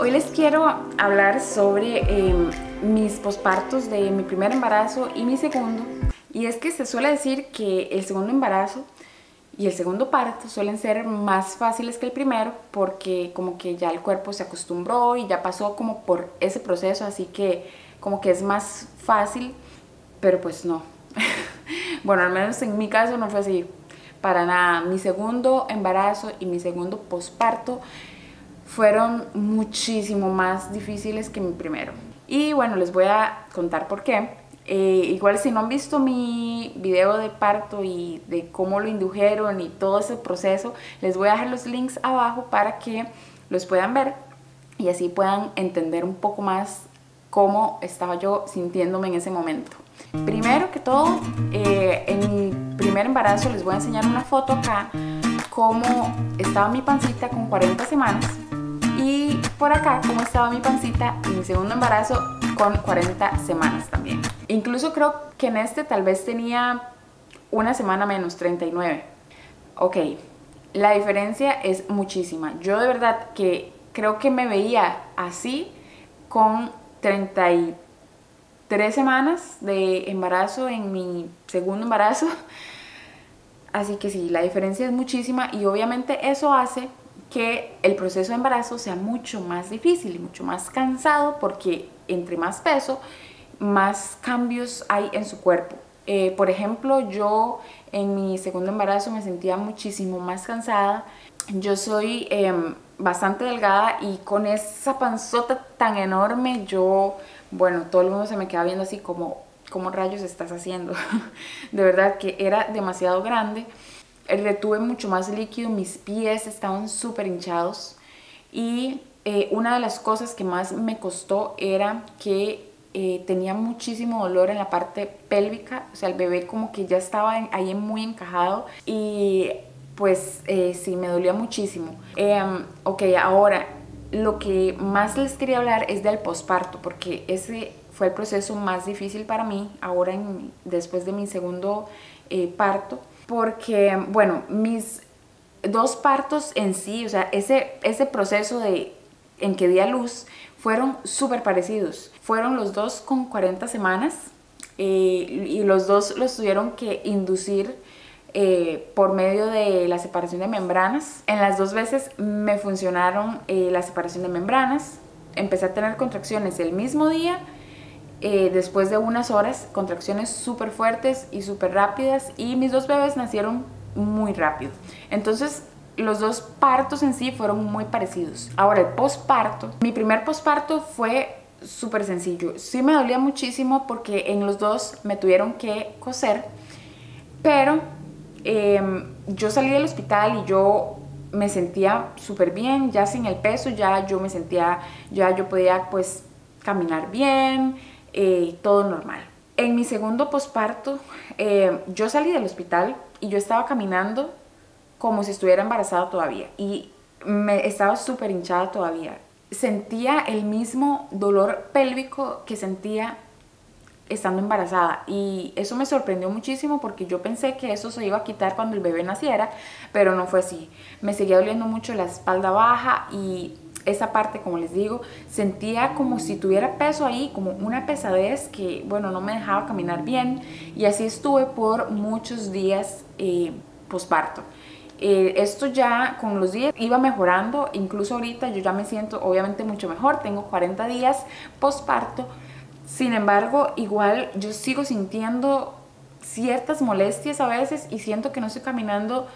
Hoy les quiero hablar sobre mis pospartos de mi primer embarazo y mi segundo. Y es que se suele decir que el segundo embarazo y el segundo parto suelen ser más fáciles que el primero porque como que ya el cuerpo se acostumbró y ya pasó como por ese proceso, así que como que es más fácil, pero pues no. Bueno, al menos en mi caso no fue así para nada. Mi segundo embarazo y mi segundo posparto fueron muchísimo más difíciles que mi primero. Y bueno, les voy a contar por qué. Igual si no han visto mi video de parto y de cómo lo indujeron y todo ese proceso, les voy a dejar los links abajo para que los puedan ver y así puedan entender un poco más cómo estaba yo sintiéndome en ese momento. Primero que todo, en mi primer embarazo les voy a enseñar una foto acá, cómo estaba mi pancita con 40 semanas. Y por acá, cómo estaba mi pancita en mi segundo embarazo con 40 semanas también. Incluso creo que en este tal vez tenía una semana menos, 39. Ok, la diferencia es muchísima. Yo de verdad que creo que me veía así con 33 semanas de embarazo en mi segundo embarazo. Así que sí, la diferencia es muchísima y obviamente eso hace que el proceso de embarazo sea mucho más difícil y mucho más cansado porque entre más peso, más cambios hay en su cuerpo. Por ejemplo, yo en mi segundo embarazo me sentía muchísimo más cansada. Yo soy bastante delgada y con esa panzota tan enorme, bueno, todo el mundo se me queda viendo así como, ¿cómo rayos estás haciendo? De verdad que era demasiado grande. Retuve mucho más líquido, mis pies estaban súper hinchados y una de las cosas que más me costó era que tenía muchísimo dolor en la parte pélvica, o sea, el bebé como que ya estaba ahí muy encajado y pues sí, me dolía muchísimo. Ok, ahora lo que más les quería hablar es del posparto, porque ese fue el proceso más difícil para mí, ahora después de mi segundo parto. Porque, bueno, mis dos partos en sí, o sea, ese proceso en que di a luz, fueron súper parecidos. Fueron los dos con 40 semanas y los dos los tuvieron que inducir por medio de la separación de membranas. En las dos veces me funcionaron la separación de membranas. Empecé a tener contracciones el mismo día. Después de unas horas, contracciones súper fuertes y súper rápidas y mis dos bebés nacieron muy rápido. Entonces los dos partos en sí fueron muy parecidos. Ahora el posparto, mi primer posparto fue súper sencillo. Sí me dolía muchísimo porque en los dos me tuvieron que coser, pero yo salí del hospital y yo me sentía súper bien, ya sin el peso, ya yo me sentía, ya yo podía pues caminar bien, todo normal. En mi segundo posparto, yo salí del hospital y yo estaba caminando como si estuviera embarazada todavía y estaba súper hinchada todavía. Sentía el mismo dolor pélvico que sentía estando embarazada y eso me sorprendió muchísimo porque yo pensé que eso se iba a quitar cuando el bebé naciera, pero no fue así. Me seguía doliendo mucho la espalda baja y esa parte, como les digo, sentía como si tuviera peso ahí, como una pesadez que, bueno, no me dejaba caminar bien y así estuve por muchos días posparto. Esto ya con los días iba mejorando, incluso ahorita yo ya me siento obviamente mucho mejor, tengo 40 días posparto. Sin embargo, igual yo sigo sintiendo ciertas molestias a veces y siento que no estoy caminando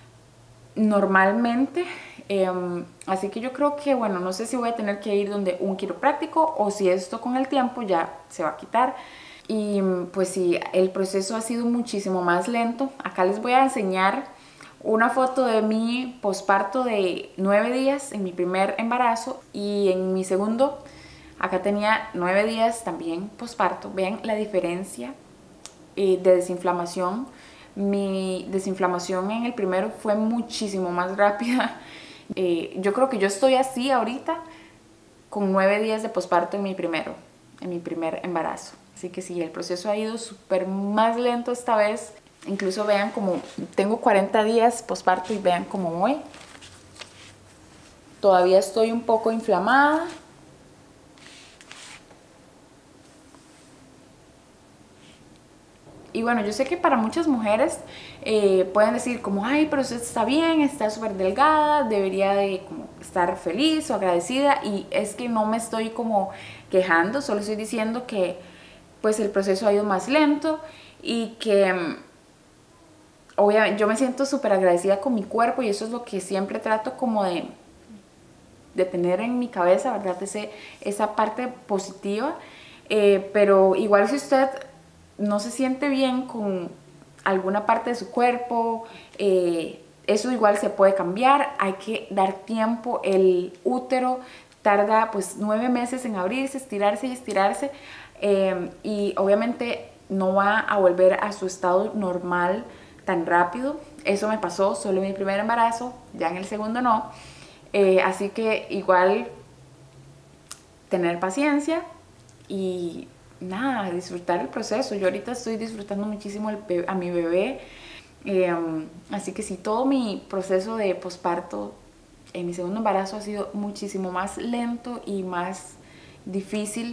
normalmente. Así que yo creo que, bueno, no sé si voy a tener que ir donde un quiropráctico o si esto con el tiempo ya se va a quitar. Y pues sí, el proceso ha sido muchísimo más lento. Acá les voy a enseñar una foto de mi posparto de 9 días en mi primer embarazo y en mi segundo. Acá tenía 9 días también posparto. Vean la diferencia de desinflamación. Mi desinflamación en el primero fue muchísimo más rápida. Yo creo que yo estoy así ahorita con 9 días de posparto en mi primer embarazo. Así que sí, el proceso ha ido súper más lento esta vez. Incluso vean como tengo 40 días posparto y vean cómo voy. Todavía estoy un poco inflamada. Y bueno, yo sé que para muchas mujeres pueden decir como, ay, pero usted está bien, está súper delgada, debería de como estar feliz o agradecida. Y es que no me estoy como quejando, solo estoy diciendo que pues el proceso ha ido más lento y que obviamente yo me siento súper agradecida con mi cuerpo y eso es lo que siempre trato como de tener en mi cabeza, ¿verdad? Esa parte positiva. Pero igual si usted no se siente bien con alguna parte de su cuerpo, eso igual se puede cambiar, hay que dar tiempo. El útero tarda pues 9 meses en abrirse, estirarse y estirarse, y obviamente no va a volver a su estado normal tan rápido. Eso me pasó solo en mi primer embarazo, ya en el segundo no. Así que igual tener paciencia y nada, disfrutar el proceso. Yo ahorita estoy disfrutando muchísimo a mi bebé, así que sí, todo mi proceso de posparto en mi segundo embarazo ha sido muchísimo más lento y más difícil.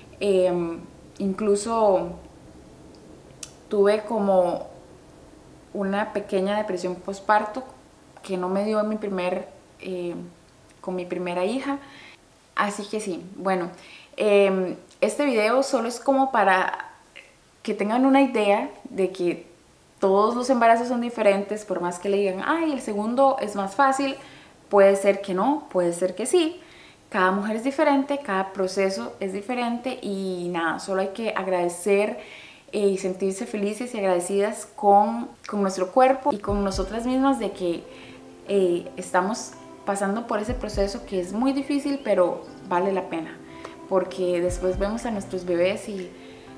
Incluso tuve como una pequeña depresión posparto que no me dio en con mi primera hija. Así que sí, bueno, este video solo es como para que tengan una idea de que todos los embarazos son diferentes, por más que le digan, ay, el segundo es más fácil, puede ser que no, puede ser que sí. Cada mujer es diferente, cada proceso es diferente y nada, solo hay que agradecer y sentirse felices y agradecidas con nuestro cuerpo y con nosotras mismas de que estamos pasando por ese proceso que es muy difícil, pero vale la pena, porque después vemos a nuestros bebés y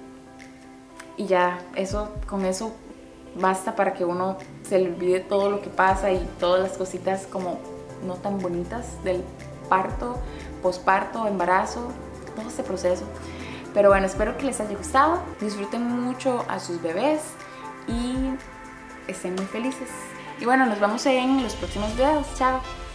ya con eso basta para que uno se le olvide todo lo que pasa y todas las cositas como no tan bonitas del parto, posparto, embarazo, todo este proceso. Pero bueno, espero que les haya gustado, disfruten mucho a sus bebés y estén muy felices. Y bueno, nos vemos en los próximos videos. Chao.